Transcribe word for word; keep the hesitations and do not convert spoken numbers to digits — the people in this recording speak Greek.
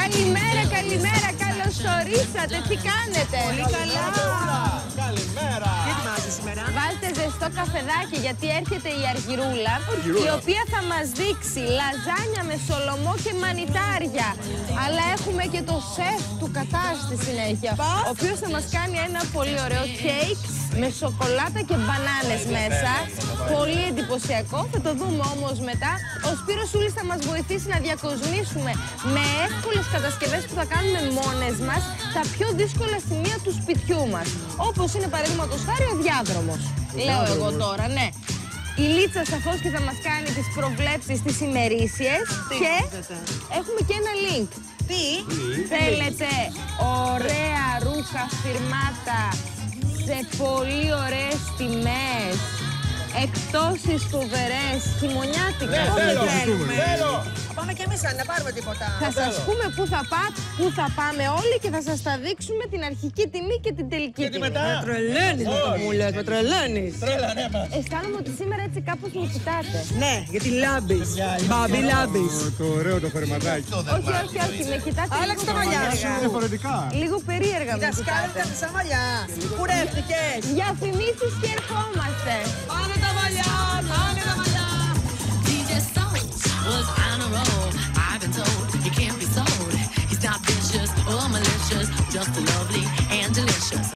Καλημέρα, καλημέρα, καλώς ορίσατε. Τι κάνετε? Πολύ καλά. Καλημέρα. Τι ετοιμάζετε σήμερα? Βάλτε ζεστό καφεδάκι γιατί έρχεται η Αργυρούλα, Αργυρούλα. η οποία θα μας δείξει λαζάνια με σολομό και μανιτάρια. Αλλά έχουμε και το σεφ του Κατάρ στη συνέχεια, ο οποίος θα μας κάνει ένα πολύ ωραίο κέικ με σοκολάτα και μπανάνες μέσα. Πολύ εντυπωσιακό, θα το δούμε όμως μετά. Ο Σπύρος Σούλης θα μας βοηθήσει να διακοσμήσουμε με εύκολες κατασκευές που θα κάνουμε μόνες μας τα πιο δύσκολα σημεία του σπιτιού μας. Όπως είναι παραδείγματος χάρη ο διάδρομος. Λέω εγώ τώρα, ναι. Η Λίτσα σαφώς και θα μας κάνει τις προβλέψεις τις ημερήσιες. Και έχουμε και ένα link. Τι? Θέλετε ωραία ρούχα φιρμάτα σε πολύ ωραίες τιμές, εκπτώσεις φοβερές, χειμωνιάτικα. Ναι, θέλω, θέλω. Θα πάμε κι εμείς να πάρουμε τίποτα. Θα σας πούμε πού θα, πά, πού θα πάμε όλοι και θα σας τα δείξουμε την αρχική τιμή και την τελική Και τι τιμή. μετά? Με τρελαίνεις με το μου λες, με τρελαίνεις. Τρέλα, ναι, μας. Αισθάνομαι ότι σήμερα έτσι κάπως μου κοιτάτε. Ναι, γιατί λάμπεις. Μπάμπι λάμπεις. Το ωραίο το φερματάκι. Όχι, όχι, όχι, με κοιτάτε Άλλαξε λίγο τα μαλλιά σου. περίεργα. Διαφορετικά. Λίγο περίεργα με Δασκάλα κοιτάτε. τα σαν μαλλιά. Κουρεύτηκες. Διαφημίσεις και ερχόμαστε. Πάνε τα μαλλιά, πάνε τα μαλλιά.